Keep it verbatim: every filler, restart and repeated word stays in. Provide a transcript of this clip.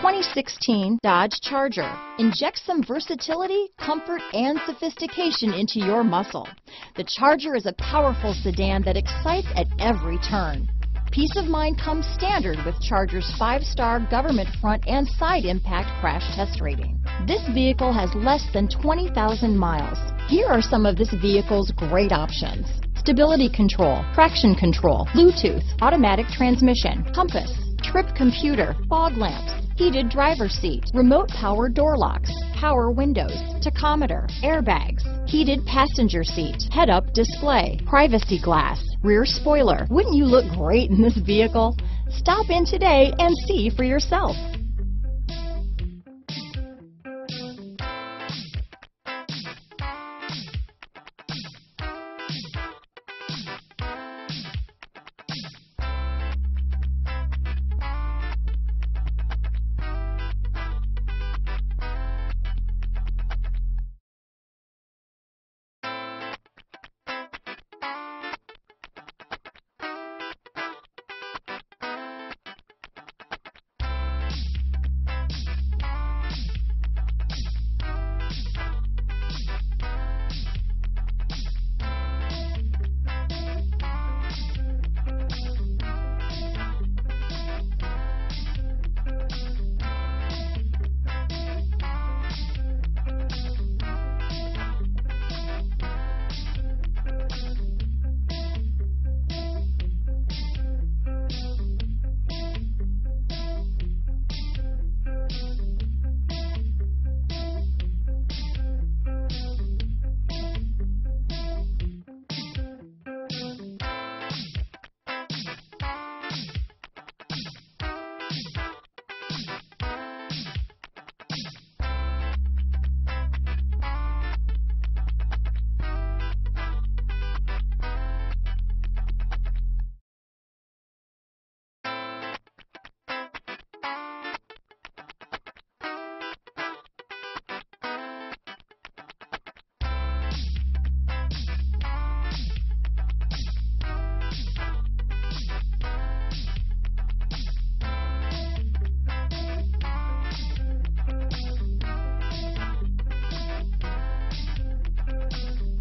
twenty sixteen Dodge Charger. Inject some versatility, comfort, and sophistication into your muscle. The Charger is a powerful sedan that excites at every turn. Peace of mind comes standard with Charger's five-star government front and side impact crash test rating. This vehicle has less than twenty thousand miles. Here are some of this vehicle's great options: stability control, traction control, Bluetooth, automatic transmission, compass, trip computer, fog lamps, heated driver's seat, remote power door locks, power windows, tachometer, airbags, heated passenger seat, head-up display, privacy glass, rear spoiler. Wouldn't you look great in this vehicle? Stop in today and see for yourself.